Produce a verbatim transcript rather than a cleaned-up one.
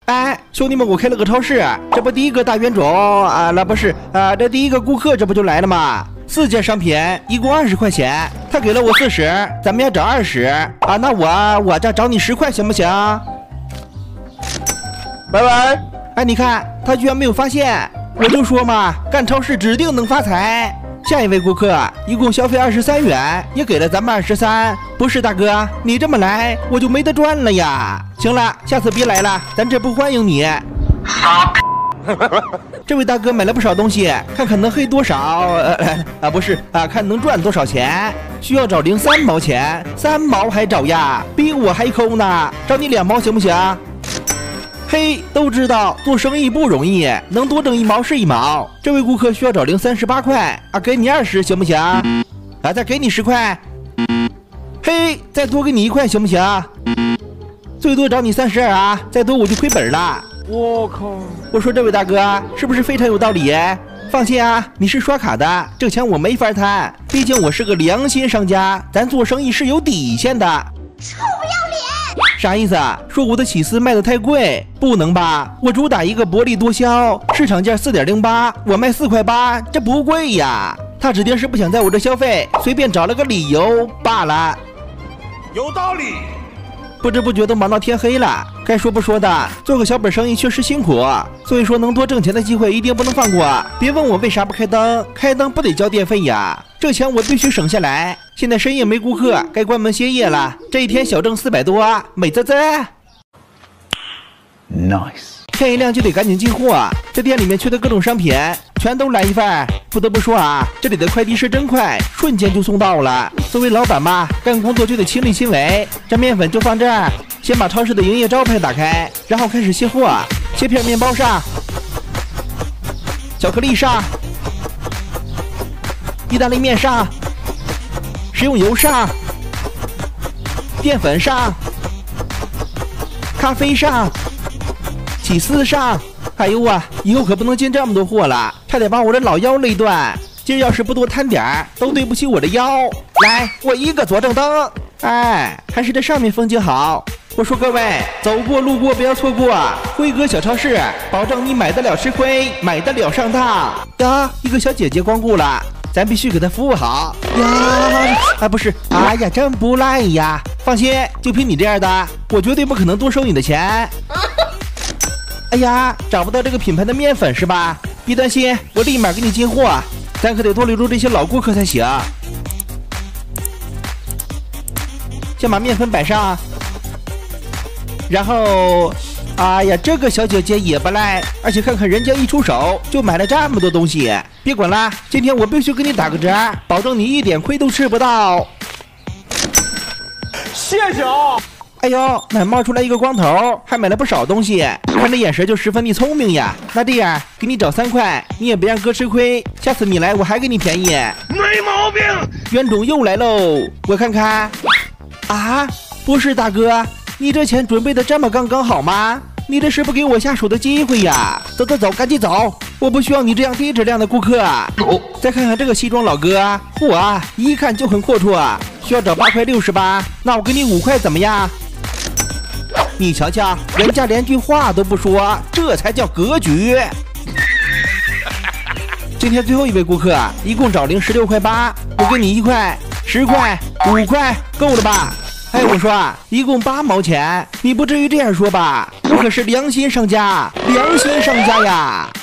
哎，兄弟们，我开了个超市，这不第一个大冤种啊，那不是啊，这第一个顾客这不就来了吗？四件商品一共二十块钱，他给了我四十，咱们要找二十啊，那我我这找你十块行不行？ 拜拜。 哎，你看他居然没有发现，我就说嘛，干超市指定能发财。下一位顾客一共消费二十三元，也给了咱们二十三。不是大哥，你这么来我就没得赚了呀。行了，下次别来了，咱这不欢迎你。这位大哥买了不少东西，看看能黑多少？呃啊，不是啊，看能赚多少钱。需要找零三毛钱，三毛还找呀？比我还抠呢，找你两毛行不行？嘿，都知道做生意不容易，能多挣一毛是一毛。这位顾客需要找零三十八块啊，给你二十行不行？啊，再给你十块。嘿，再多给你一块行不行？最多找你三十二啊，再多我就亏本了。 我靠！ 我说这位大哥是不是非常有道理？放心啊，你是刷卡的，这钱我没法贪，毕竟我是个良心商家，咱做生意是有底线的。 臭不要脸！ 啥意思啊？说我的起司卖的太贵？不能吧，我主打一个薄利多销，市场价 四点零八， 我卖四块八，这不贵呀。他指定是不想在我这消费，随便找了个理由罢了。 有道理。 不知不觉都忙到天黑了，该说不说的，做个小本生意确实辛苦，所以说能多挣钱的机会一定不能放过。别问我为啥不开灯，开灯不得交电费呀，这钱我必须省下来。现在深夜没顾客，该关门歇业了，这一天小挣四百多，美滋滋。 Nice。 天一亮就得赶紧进货，这店里面缺的各种商品全都来一份。不得不说啊，这里的快递是真快，瞬间就送到了。作为老板嘛，干工作就得亲力亲为。这面粉就放这儿，先把超市的营业招牌打开，然后开始卸货。切片面包上，巧克力上，意大利面上，食用油上，淀粉上，咖啡上，起司上。哎呦啊，以后可不能进这么多货了，差点把我的老腰累断。今儿要是不多摊点儿，都对不起我的腰。来，我一个左正灯。哎，还是这上面风景好。我说各位，走过路过不要错过，辉哥小超市，保证你买得了吃亏，买得了上当。呀，一个小姐姐光顾了，咱必须给她服务好呀！啊，不是，哎呀，真不赖呀！放心，就凭你这样的，我绝对不可能多收你的钱。哎呀，找不到这个品牌的面粉是吧？别担心，我立马给你进货。咱可得多留住这些老顾客才行。先把面粉摆上，然后，哎呀，这个小姐姐也不赖，而且看看人家一出手就买了这么多东西。别管了，今天我必须给你打个折，保证你一点亏都吃不到。 谢谢啊！ 哎呦，哪冒出来一个光头，还买了不少东西，看这眼神就十分的聪明呀。那这样，给你找三块，你也别让哥吃亏，下次你来我还给你便宜。 没毛病。 冤种又来喽，我看看。啊，不是大哥，你这钱准备的这么刚刚好吗？你这是不给我下手的机会呀！走走走，赶紧走，我不需要你这样低质量的顾客。哦、再看看这个西装老哥，嚯，一看就很阔绰，需要找八块六十八，那我给你五块怎么样？你瞧瞧，人家连句话都不说，这才叫格局。今天最后一位顾客，一共找零十六块八，我给你一块、十块、五块，够了吧？哎，我说啊，一共八毛钱，你不至于这样说吧？我可是良心商家，良心商家呀！